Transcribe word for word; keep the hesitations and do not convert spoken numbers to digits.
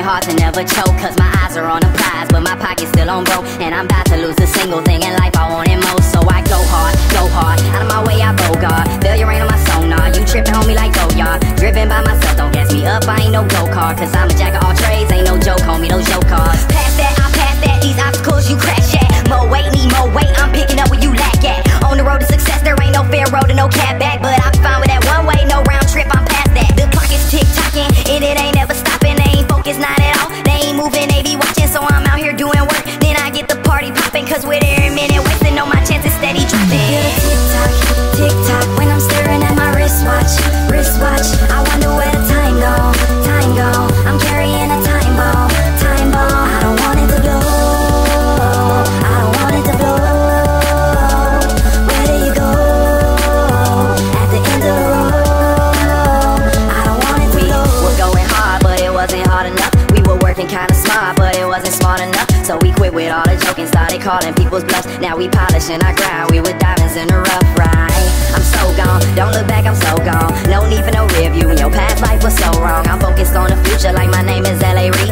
hard to never choke, cause my eyes are on the prize, but my pocket's still on broke. And I'm about to lose the single thing in life I wanted most. So I go hard, go hard, out of my way I bogart. Failure ain't on my sonar, you trippin' on me like Goyard. Driven by myself, don't gas me up, I ain't no go-kart. Cause I'm a jack of all trades, ain't no joke, homie, no joke cars. Past that, I pass that, these obstacles you crash at. More weight, need more weight, I'm picking up where you lack at. On the road to success, there ain't no fair road and no cat back. But I'm fine with that one way, no round trip, I'm past that. The clock is tick-tocking, and it ain't never stopping. They ain't focused, not at all, they ain't moving, they be watching. So I'm out here doing work, then I get the party popping. Cause with every minute wasting, know my chances steady dropping. Feel the tick-tock, tick-tock, when I'm staring at my wristwatch, wristwatch. I wonder where the time go, time go. I'm carrying a time bomb, time bomb. I don't want it to blow, I don't want it to blow. Where do you go at the end of the road? I don't want it to blow. We were going hard, but it wasn't hard enough. We were working kinda smart, but it wasn't smart enough. So we quit with all the joking, started calling people's bluffs. Now we polishing our grind, we were diamonds in the rough, right? I'm so gone, don't look back, I'm so gone. No need for no review, your past life was so wrong. I'm focused on the future like my name is L A Reid.